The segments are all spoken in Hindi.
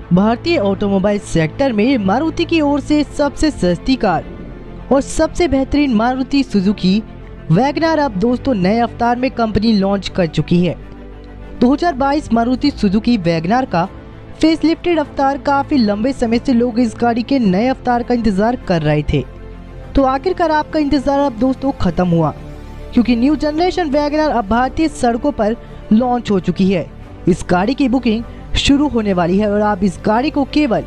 भारतीय ऑटोमोबाइल सेक्टर में मारुति की ओर से सबसे सस्ती कार और सबसे बेहतरीन मारुति सुजुकी वैगनआर अब दोस्तों नए अवतार में कंपनी लॉन्च कर चुकी है। 2022 मारुति सुजुकी वैगनआर का फेसलिफ्टेड अवतार काफी लंबे समय से लोग इस गाड़ी के नए अवतार का इंतजार कर रहे थे। तो आखिरकार आपका इंतजार अब दोस्तों खत्म हुआ, क्योंकि न्यू जनरेशन वैगनआर अब भारतीय सड़कों पर लॉन्च हो चुकी है। इस गाड़ी की बुकिंग शुरू होने वाली है और आप इस गाड़ी को केवल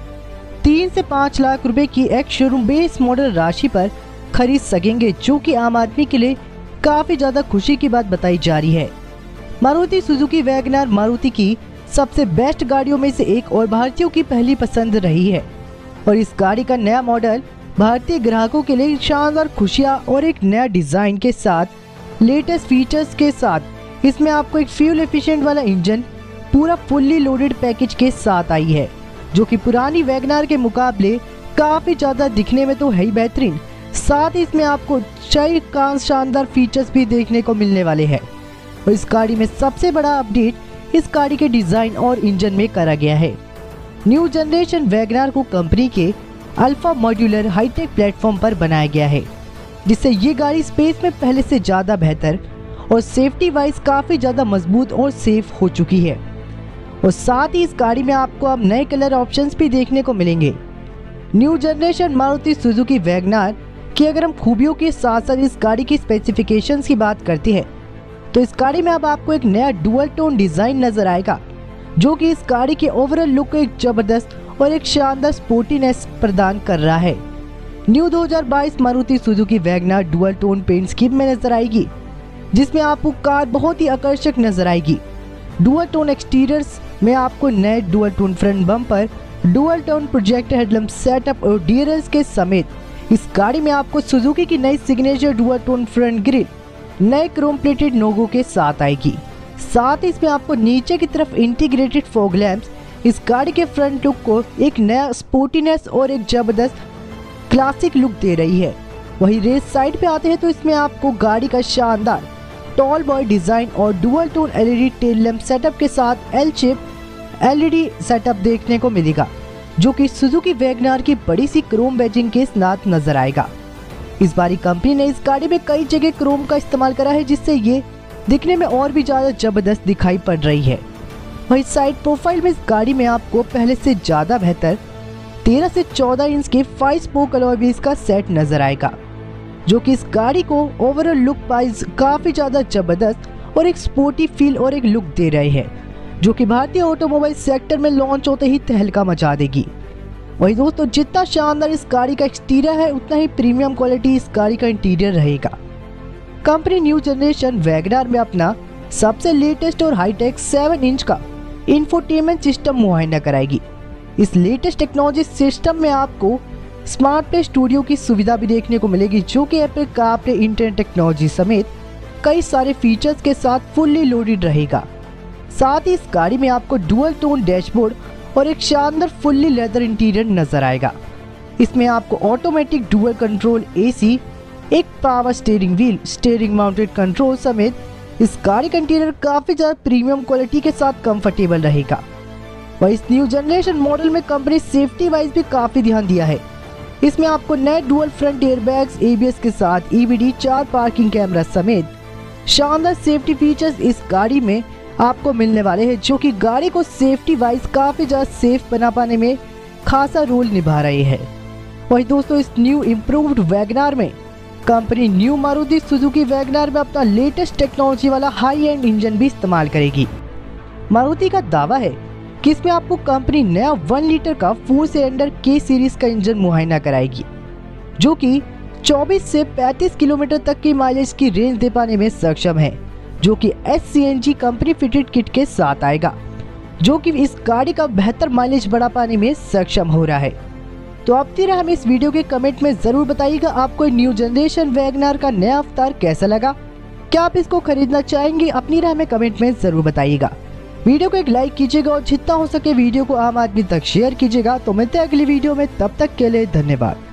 3 से 5 लाख रुपए की एक शोरूम बेस मॉडल राशि पर खरीद सकेंगे, जो कि आम आदमी के लिए काफी ज्यादा खुशी की बात बताई जा रही है। मारुति सुजुकी वैगनआर मारुति की सबसे बेस्ट गाड़ियों में से एक और भारतीयों की पहली पसंद रही है और इस गाड़ी का नया मॉडल भारतीय ग्राहकों के लिए शानदार खुशियां और एक नया डिजाइन के साथ लेटेस्ट फीचर्स के साथ इसमें आपको एक फ्यूल एफिशिएंट वाला इंजन पूरा फुल्ली लोडेड पैकेज के साथ आई है, जो कि पुरानी वैगनआर के मुकाबले काफी ज्यादा दिखने में तो है ही बेहतरीन, साथ ही इसमें आपको कई शानदार फीचर्स भी देखने को मिलने वाले हैं। और इस गाड़ी में सबसे बड़ा अपडेट इस गाड़ी के डिजाइन और इंजन में करा गया है। न्यू जनरेशन वैगनआर को कंपनी के अल्फा मॉड्यूलर हाईटेक प्लेटफॉर्म पर बनाया गया है, जिससे ये गाड़ी स्पेस में पहले से ज्यादा बेहतर और सेफ्टी वाइज काफी ज्यादा मजबूत और सेफ हो चुकी है। और साथ ही इस गाड़ी में आपको अब नए कलर ऑप्शंस भी देखने को मिलेंगे। New generation Maruti Suzuki WagonR की अगर हम खूबियों के साथ साथ इस गाड़ी की स्पेसिफिकेशंस की बात करते हैं तो इस गाड़ी में अब आपको एक नया डुअल टोन डिजाइन नजर आएगा, जो कि इस गाड़ी के ओवरऑल लुक को एक जबरदस्त और एक शानदार स्पोर्टीनेस प्रदान कर रहा है। New 2022 Maruti Suzuki WagonR dual tone paint scheme में नजर आएगी, जिसमें आपको कार बहुत ही आकर्षक नजर आएगी। डुअल टोन एक्सटीरियर्स में आपको नए dual tone front bumper, dual tone projector headlamp setup और डीआरएल्स के समेत इस गाड़ी में आपको सुजुकी की नई signature dual tone front grille नए क्रोम प्लेटेड लोगो के साथ आएगी। साथ ही इसमें आपको नीचे की तरफ इंटीग्रेटेड फॉग लैंप्स इस गाड़ी के फ्रंट लुक को एक नया स्पोर्टीनेस और एक जबरदस्त क्लासिक लुक दे रही है। वहीं रेस साइड पे आते हैं तो इसमें आपको गाड़ी का शानदार टॉल बॉय डिजाइन और dual tone LED tail lamp setup के साथ एल शेप एलईडी सेटअप देखने को मिलेगा, जो कि सुजुकी वैगनआर की बड़ी सी क्रोम बैजिंग के साथ नजर आएगा। इस बारी कंपनी ने इस गाड़ी में कई जगह क्रोम का इस्तेमाल करा है, जिससे ये दिखने में और भी ज्यादा जबरदस्त दिखाई पड़ रही है। वहीं साइड प्रोफाइल में इस गाड़ी में आपको पहले से ज्यादा बेहतर 13 से 14 इंच के 5 स्पोक अलॉय व्हील्स का सेट नजर आएगा, जो कि इस गाड़ी को ओवरऑल लुक वाइज काफी ज्यादा जबरदस्त और एक स्पोर्टी फील और एक लुक दे रहे हैं, जो कि भारतीय ऑटोमोबाइल सेक्टर में लॉन्च होते ही तहलका मचा देगी। वही दोस्तों, जितना शानदार इस गाड़ी का एक्सटीरियर है उतना ही प्रीमियम क्वालिटी इस गाड़ी का इंटीरियर रहेगा। कंपनी न्यू जनरेशन वैगनआर में अपना सबसे लेटेस्ट और हाईटेक 7 इंच का इंफोटेनमेंट सिस्टम मुहैया कराएगी। इस लेटेस्ट टेक्नोलॉजी सिस्टम में आपको स्मार्ट प्ले स्टूडियो की सुविधा भी देखने को मिलेगी, जो कि एप्पल कारप्ले इंटरनेट टेक्नोलॉजी समेत कई सारे फीचर्स के साथ फुल्ली लोडेड रहेगा। साथ ही इस गाड़ी में आपको डुअल टोन डैशबोर्ड और एक शानदार फुल्ली लेदर इंटीरियर नजर आएगा। इसमें आपको ऑटोमेटिक डुअल कंट्रोल एसी, एक power steering wheel, steering mounted control समेत इस गाड़ी का इंटीरियर काफी ज्यादा प्रीमियम क्वालिटी के साथ कंफर्टेबल रहेगा। वह इस न्यू जनरेशन मॉडल में कंपनी सेफ्टी वाइज भी काफी ध्यान दिया है। इसमें आपको नए डुअल फ्रंट एयरबैग्स, एबीएस के साथ ईवीडी, 4 पार्किंग कैमरा समेत शानदार सेफ्टी फीचर्स इस गाड़ी में आपको मिलने वाले हैं, जो कि गाड़ी को सेफ्टी वाइज काफी ज्यादा सेफ बना पाने में खासा रोल निभा रहे हैं। वही दोस्तों, इस न्यू इम्प्रूव्ड वैगनआर में company new Maruti Suzuki WagonR में अपना लेटेस्ट टेक्नोलॉजी वाला हाई एंड इंजन भी इस्तेमाल करेगी। मारुति का दावा है कि इसमें आपको कंपनी नया 1 लीटर का 4 सिलेंडर के सीरीज का इंजन मुहैया कराएगी, जो कि 24 से 35 किलोमीटर तक की माइलेज की रेंज दे पाने में सक्षम है, जो कि SCNG कंपनी फिटेड किट के साथ आएगा, जो कि इस गाड़ी का बेहतर माइलेज बढ़ा पाने में सक्षम हो रहा है। तो अब तेरा हमें इस वीडियो के कमेंट में जरूर बताइएगा आपको न्यू जनरेशन वैगनआर का नया अवतार कैसा लगा। क्या आप इसको खरीदना चाहेंगे? अपनी राय में कमेंट में जरूर बताइएगा। वीडियो को एक लाइक कीजिएगा और जितना हो सके वीडियो को आम आदमी तक शेयर कीजिएगा। तो मिलते हैं अगली वीडियो में, तब तक के लिए धन्यवाद।